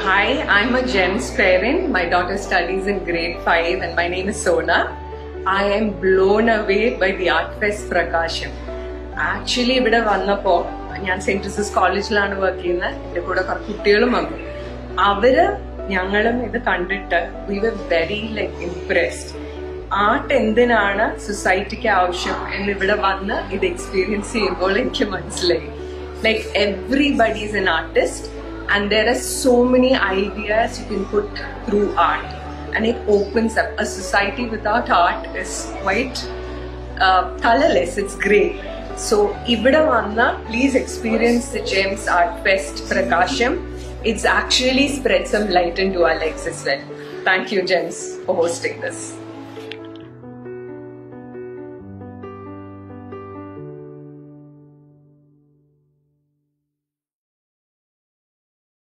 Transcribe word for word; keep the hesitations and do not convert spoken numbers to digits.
Hi, I'm a GEMS parent. My daughter studies in grade five and my name is Sona. I am blown away by the Art Fest Prakasham. Actually, ഇവിടെ വന്നപ്പോൾ ഞാൻ saint Joseph കോളേജിലാണ് work ചെയ്യുന്നത്. എൻ്റെ കൂടെ കുറച്ച് കുട്ടികളും വന്നു. അവര് ഞങ്ങളും ഇത് കണ്ടിട്ട് we were very like impressed. Art എന്തിനാണ് സൊസൈറ്റിക്ക് ആവശ്യം എന്ന് ഇവിടെ വന്ന് ഇത് എക്സ്പീരിയൻസ് ചെയ്യുമ്പോൾ എനിക്ക് മനസ്സിലായി. Like everybody is an artist and there are so many ideas you can put through art and it opens up. A society without art is quite uh, colorless, it's grey. So ivida vanna, please experience the GEMS Art Fest Prakasham. It's actually spread some light into our lives as well. Thank you GEMS for hosting this.